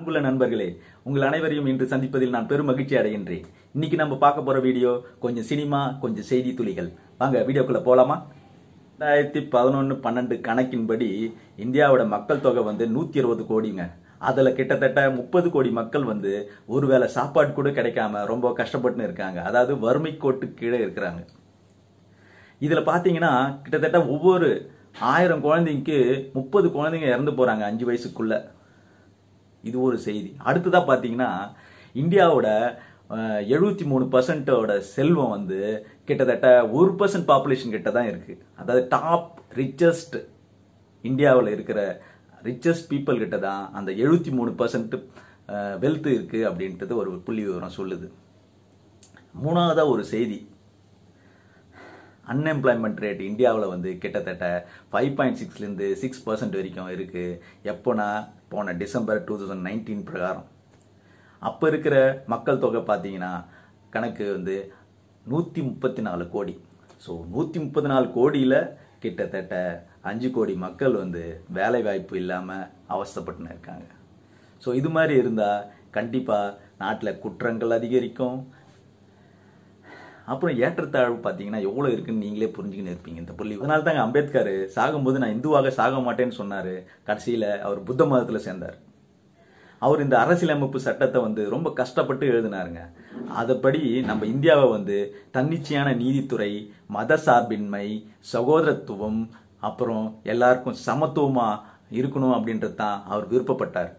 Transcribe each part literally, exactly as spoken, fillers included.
அன்புள்ள நண்பர்களே, உங்கள் அனைவரையும் இன்று சந்திப்பதில் நான் பெரும் மகிழ்ச்சி அடைகின்றேன். இன்னைக்கு நம்ம பார்க்க போற வீடியோ கொஞ்சம் சினிமா, கொஞ்சம் செய்தி துளிகள். வாங்க வீடியோக்குள்ள போலாமா? ரெண்டாயிரத்தி பதினொன்னு பன்னெண்டு கணக்கின்படி இந்தியாவோட மக்கள் தொகை வந்து நூத்தி இருபது கோடிங்க. அதுல கிட்டத்தட்ட முப்பது கோடி மக்கள் வந்து ஒருவேளை சாப்பாடு கூட கிடைக்காம ரொம்ப கஷ்டப்பட்டு இருக்காங்க. அதாவது வறுமை கோட்டு கீழே இருக்கிறாங்க. இதுல பாத்தீங்கன்னா கிட்டத்தட்ட ஒவ்வொரு ஆயிரம் குழந்தைக்கு முப்பது குழந்தைங்க இறந்து போறாங்க அஞ்சு வயசுக்குள்ள. இது ஒரு செய்தி. அடுத்ததா பாத்தீங்கன்னா இந்தியாவோட எழுபத்தி மூணு பர்சன்டோட செல்வம் வந்து கிட்டத்தட்ட ஒரு பர்சன்ட் பாப்புலேஷன் கிட்ட தான் இருக்கு. அதாவது டாப் ரிச்சஸ்ட் இந்தியாவில் இருக்கிற ரிச்சஸ்ட் பீப்புள் கிட்ட தான் அந்த எழுபத்தி மூணு பர்சன்ட் வெல்த் இருக்கு அப்படின்றது ஒரு புள்ளி விவரம் சொல்லுது. மூணாவதா ஒரு செய்தி, அன்எம்ப்ளாய்மெண்ட் ரேட் இந்தியாவில் வந்து கிட்டத்தட்ட ஃபைவ் பாயிண்ட் சிக்ஸ்லேருந்து சிக்ஸ் பர்சன்ட் வரைக்கும் இருக்கு. எப்போனா போன டிசம்பர் டூ தௌசண்ட் நைன்டீன் பிரகாரம். அப்போ இருக்கிற மக்கள் தொகை பார்த்தீங்கன்னா கணக்கு வந்து நூற்றி முப்பத்தி நாலு கோடி. ஸோ நூற்றி முப்பத்தி நாலு கோடியில் கிட்டத்தட்ட அஞ்சு கோடி மக்கள் வந்து வேலை வாய்ப்பு இல்லாமல் அவஸ்தைப்பட்டுன்னு இருக்காங்க. ஸோ இது மாதிரி இருந்தால் கண்டிப்பாக நாட்டில் குற்றங்கள் அதிகரிக்கும். அப்புறம் ஏற்றத்தாழ்வு பார்த்தீங்கன்னா எவ்வளோ இருக்குன்னு நீங்களே புரிஞ்சுக்கின்னு இருப்பீங்க இந்த புள்ளி. அதனால தாங்க அம்பேத்கர் சாகும்போது நான் இந்துவாக சாக மாட்டேன்னு சொன்னார். கடைசியில் அவர் புத்த மதத்தில் சேர்ந்தார். அவர் இந்த அரசியலமைப்பு சட்டத்தை வந்து ரொம்ப கஷ்டப்பட்டு எழுதினாருங்க. அதுபடி நம்ம இந்தியாவை வந்து தன்னிச்சையான நீதித்துறை, மத சார்பின்மை, சகோதரத்துவம், அப்புறம் எல்லாருக்கும் சமத்துவமா இருக்கணும் அப்படின்றது தான் அவர் விருப்பப்பட்டார்.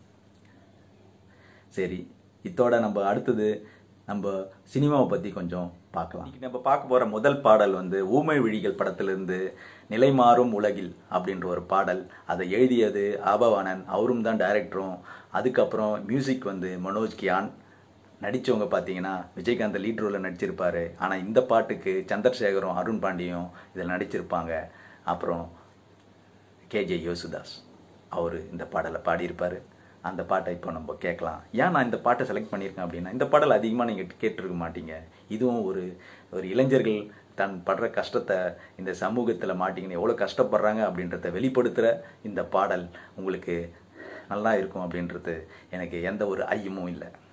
சரி, இதோட நம்ம அடுத்தது நம்ம சினிமாவை பற்றி கொஞ்சம் பார்க்கலாம். நம்ம பார்க்க போகிற முதல் பாடல் வந்து ஊமை விழிகள் படத்திலிருந்து நிலை மாறும் உலகில் அப்படின்ற ஒரு பாடல். அதை எழுதியது ஆபவானன், அவரும் தான் டைரக்டரும். அதுக்கப்புறம் மியூசிக் வந்து மனோஜ் கியான். நடித்தவங்க பார்த்தீங்கன்னா விஜயகாந்த் லீட் ரோலில் நடிச்சிருப்பாரு. ஆனால் இந்த பாட்டுக்கு சந்திரசேகரும் அருண் பாண்டியும் இதில் நடிச்சிருப்பாங்க. அப்புறம் கேஜே யோசுதாஸ் அவர் இந்த பாடலை பாடியிருப்பார். அந்த பாட்டை இப்போ நம்ம கேட்கலாம். ஏன் நான் இந்த பாட்டை செலக்ட் பண்ணியிருக்கேன் அப்படின்னா, இந்த பாடல் அதிகமாக நீங்கள் கேட்டிருக்க மாட்டீங்க. இதுவும் ஒரு ஒரு இளைஞர்கள் தன் படுற கஷ்டத்தை இந்த சமூகத்தில் மாட்டிங்கன்னு எவ்வளோ கஷ்டப்படுறாங்க அப்படின்றத வெளிப்படுத்துகிற இந்த பாடல் உங்களுக்கு நல்லா இருக்கும் அப்படின்றது எனக்கு எந்த ஒரு ஐயமும் இல்லை.